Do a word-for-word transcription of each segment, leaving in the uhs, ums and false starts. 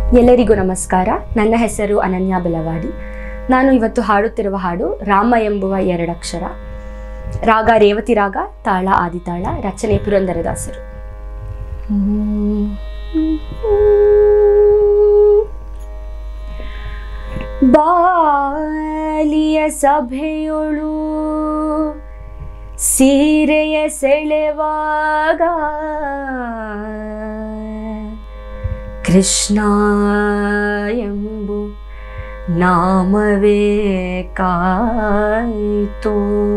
ಎಲ್ಲರಿಗೂ ನಮಸ್ಕಾರ. ನನ್ನ ಹೆಸರು ಅನನ್ಯ ಬೆಲವಾಡಿ. ನಾನು ಇವತ್ತು ಹಾಡುತ್ತಿರುವ ಹಾಡು ರಾಮ ಎಂಬುವ ಎರಡಕ್ಷರ. ರಾಗ ರೇವತಿ ರಾಗ, ತಾಳ ಆದಿತಾಳ, ರಚನೆ ಪುರಂದರದಾಸರು. ಬಾಲಿಯ ಸಭೆಯೊಳು ಸೀರೆಯ ಸೆಳೆವಾಗ ಕೃಷ್ಣ ಎಂಬು ನಾಮವೇ ಕಾಯಿತೋ.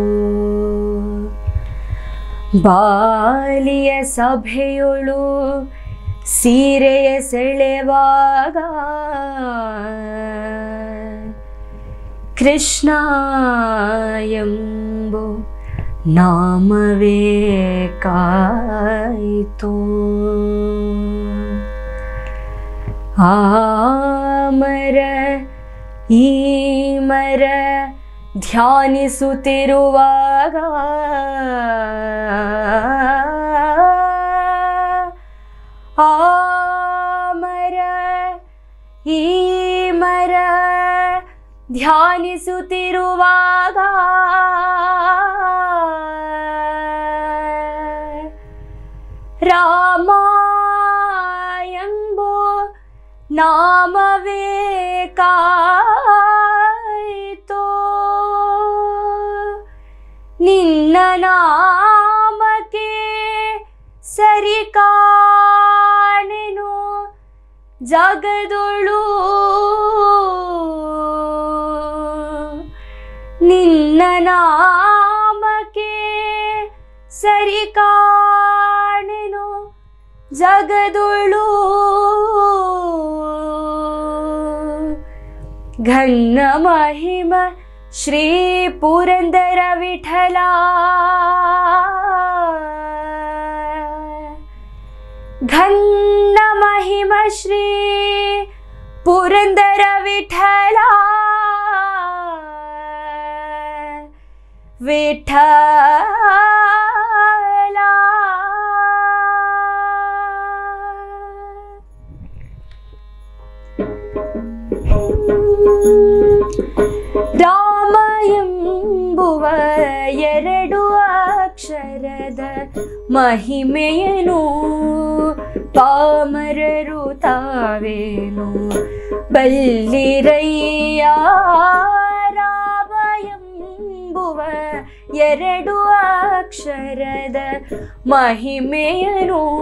ಬಾಲಿಯ ಸಭೆಯೊಳು ಸೀರೆಯ ಸೆಳೆವಾಗ ಕೃಷ್ಣ ಎಂಬು ನಾಮವೇ ಕಾಯಿತೋ. ಆಮರ ಈ ಮರ ಧ್ಯಾನಿಸುತ್ತಿರುವಾಗ ಆಮರ ಈ ಮರ ಧ್ಯಾನಿಸುತ್ತಿರುವಾಗ ರಾಮ ಎಂಬೋ ನಾಮವೇ ಕಾಯಿತೋ. ನಿನ್ನ ನಾಮಕ್ಕೆ ಸರಿ ಕಾಣೆನು ಜಗದೊಳು. ನಿನ್ನ ನಾಮಕ್ಕೆ ಸರಿ ಕಾಣೆನು ಜಗದೊಳು. ಘನ್ನ ಮಹಿಮ ಶ್ರೀ ಪುರಂದರ ವಿಠಲ, ಘನ್ನ ಮಹಿಮ ಶ್ರೀ ಪುರಂದರ ವಿಠಲ, ವಿಠಲ. ರಾಮ ಎಂಬುವ ಎರಡು ಅಕ್ಷರದ ಮಹಿಮೆಯನು ಪಾಮರರು ತಾವೇನು ಬಲ್ಲಿರಯ್ಯ. ರಾಮ ಎಂಬುವ ಎರಡು ಅಕ್ಷರದ ಮಹಿಮೆಯನು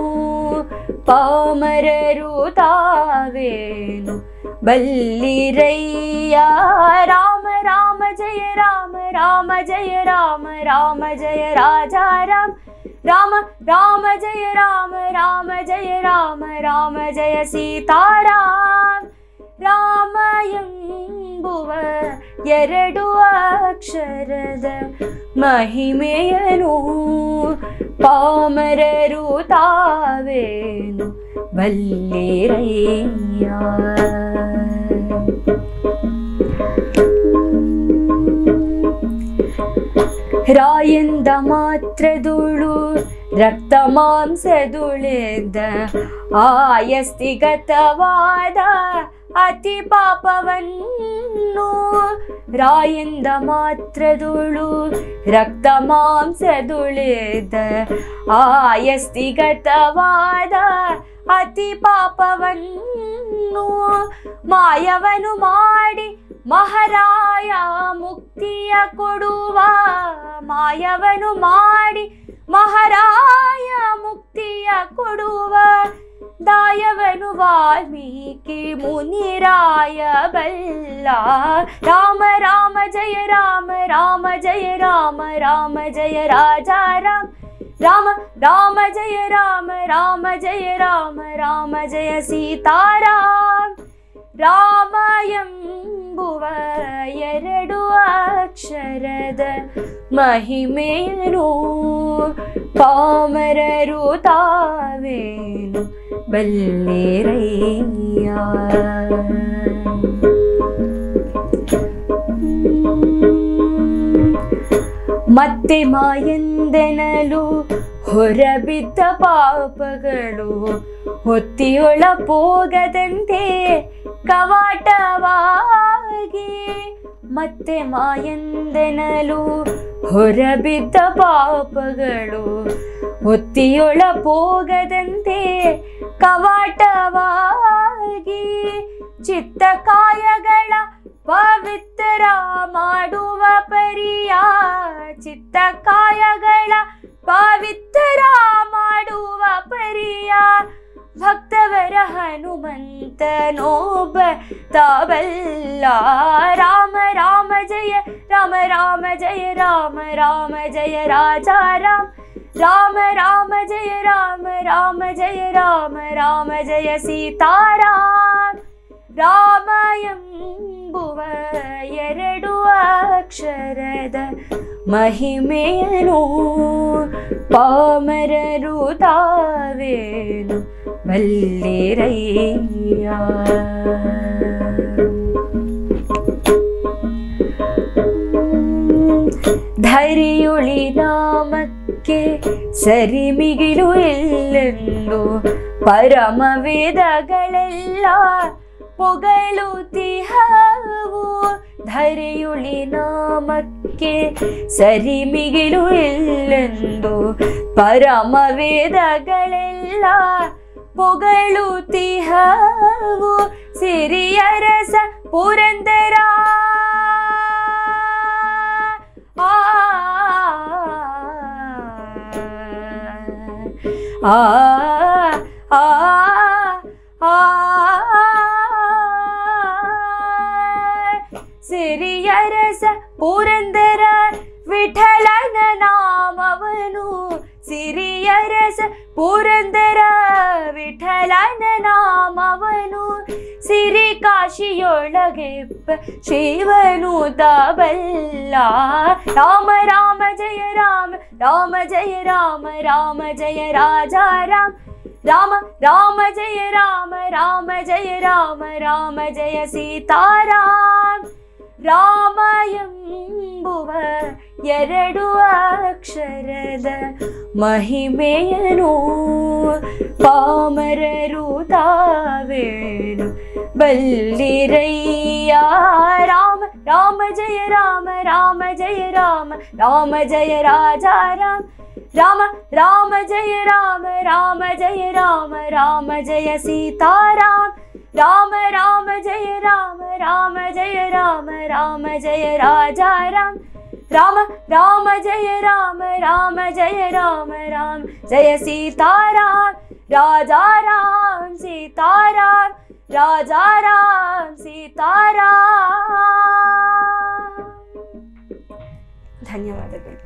ಪಾಮರರು ತಾವೇನು ಬಲ್ಲಿರಯ್ಯ. ರಾಮ ರಾಮ ಜಯ ರಾಮ ರಾಮ ಜಯ ರಾಮ ರಾಮ ಜಯ ರಾಜಾ ರಾಮ. ರಾಮ ರಾಮ ಜಯ ರಾಮ ರಾಮ ಜಯ ರಾಮ ರಾಮ ಜಯ ಸೀತಾರಾಮ. ರಾಮ ಎಂಬುವ ಎರಡು ಅಕ್ಷರದ ಮಹಿಮೆಯನು ಪಾಮರರು ತಾವೇನು ಬಲ್ಲಿರಯ್ಯ. ರಾಯಂದ ಮಾತ್ರದುಳು ರಕ್ತ ಮಾಂಸದುಳೆದ ಆಯಸ್ತಿಗತವಾದ ಅತಿ ಪಾಪವನ್ನು. ರಾಯಂದ ಮಾತ್ರದುಳು ರಕ್ತ ಮಾಂಸದುಳೆದ ಆಯಸ್ತಿಗತವಾದ ಅತಿ ಪಾಪವನ್ನು ಮಾಯವನು ಮಾಡಿ ಮಹಾರಾಯ ಮುಕ್ತಿಯ ಕೊಡುವ. ಮಾಯವನು ಮಾಡಿ ಮಹಾರಾಯ ಮುಕ್ತಿಯ ಕೊಡುವ. ದಾಯವನು ವಾಲ್ಮೀಕಿ ಮುನಿರಾಯ ಬಲ್ಲ. ರಾಮ ರಾಮ ಜಯ ರಾಮ ರಾಮ ಜಯ ರಾಮ ರಾಮ ಜಯ ರಾಜಾ ರಾಮ. ರಾಮ ರಾಮ ಜಯ ರಾಮ ರಾಮ ಜಯ ರಾಮ ರಾಮ ಜಯ ಸೀತಾರಾಮ. ರಾಮ ಎಂಬುವ ಎರಡು ಅಕ್ಷರದ ಮಹಿಮೆಯನು ಪಾಮರರು ತಾವೇನು ಬಲ್ಲಿರಯ್ಯ. ಮತ್ತೆ ಮಾಯಂದನಲು ಹೊರಬಿದ್ದ ಪಾಪಗಳು ಹೊತ್ತಿಯೊಳ ಹೋಗದಂತೆ ಕವಾಟವಾಗಿ ಮತ್ತೆ ಮಾಯಂದನಲು ಹೊರಬಿದ್ದ ಪಾಪಗಳು ಹೊತ್ತಿಯೊಳ ಹೋಗದಂತೆ ಕವಾಟವಾಗಿ ಚಿತ್ತ ಕಾಯಗಳ ಪವಿತ್ರ ಮಾಡುವ ಪರಿಯ ಚಿತ್ತ ಕಾಯಗಳ ಪವಿತ್ರ ಮಾಡುವ ಪರಿಯ ಭಕ್ತವರ ಹನುಮಂತನೋಬ ತಾಬಲ್ಲ ರಾಮ ರಾಮ ಜಯ ರಾಮ ರಾಮ ಜಯ ರಾಮ ರಾಮ ಜಯ ರಾಜಾ ರಾಮ ರಾಮ ರಾಮ ಜಯ ರಾಮ ರಾಮ ಜಯ ರಾಮ ರಾಮ ಜಯ ಸೀತಾರಾಮ ರಾಮ ಎಂಬುವ ಎರಡು ಅಕ್ಷರದ ಮಹಿಮೆಯನು ಪಾಮರರು ತಾವೇನು ಬಲ್ಲಿರಯ್ಯ. ಧರಿಯುಳಿ ನಾಮಕ್ಕೆ ಸರಿ ಮಿಗಿಲು ಇಲ್ಲೆಂದು ಪರಮ ವೇದಗಳೆಲ್ಲ ಪೊಗಳುತ್ತಿಹವು. ಧರಿಯುಳಿ ನಾಮಕ್ಕೆ ಸರಿ ಮಿಗಿಲು ಇಲ್ಲೆಂದು ಪರಮ ವೇದಗಳೆಲ್ಲ ಪೊಗಳುತ್ತಿಹವು. ಸಿರಿಯರಸ ಪುರಂದರ ಆ ಆ ಆ ಆ ಸಿರಿಯರಸ ಪುರಂದರ ವಿಠಲನ ನಾಮವನು ಸಿರಿಯರಸ ಪುರಂದರ ವಿಠಲನ ನಾಮವನು ಸಿರಿ ಕಾಶಿಯೊಳಗೆಪ್ಪ ಶಿವನು ತಾಬಲ್ಲ. ರಾಮ ರಾಮ ಜಯ ರಾಮ ರಾಮ ಜಯ ರಾಮ ರಾಮ ಜಯ ರಾಜಾ ರಾಮ ರಾಮ ರಾಮ ಜಯ ರಾಮ ರಾಮ ಜಯ ರಾಮ ರಾಮ ಜಯ ಸೀತಾರಾಮ ರಾಮ ಎಂಬುವ ಎರಡು ಅಕ್ಷರದ ಮಹಿಮೆಯನು ಪಾಮರರು ತಾವೇನು ಬಲ್ಲಿರಯ್ಯ. ರಾಮ ರಾಮ ಜಯ ರಾಮ ರಾಮ ಜಯ ರಾಮ ರಾಮ ಜಯ ರಾಜಾ ರಾಮ ರಾಮ ರಾಮ ಜಯ ರಾಮ ರಾಮ ಜಯ ರಾಮ ರಾಮ ಜಯ ಸೀತಾರಾಮ ರಾಮ ರಾಮ ಜಯ ರಾಮ ರಾಮ ಜಯ ರಾಮ ರಾಮ ಜಯ ರಾಜಾ ರಾಮ ರಾಮ ರಾಮ ಜಯ ರಾಮ ರಾಮ ಜಯ ರಾಮ ರಾಮ ಜಯ ಸೀತಾರಾಮ ರಾಜಾ ರಾಮ ಸೀತಾರಾಮ ರಾಜಾ ರಾಮ ಸೀತಾರಾಮ. ಧನ್ಯವಾದಗಳು.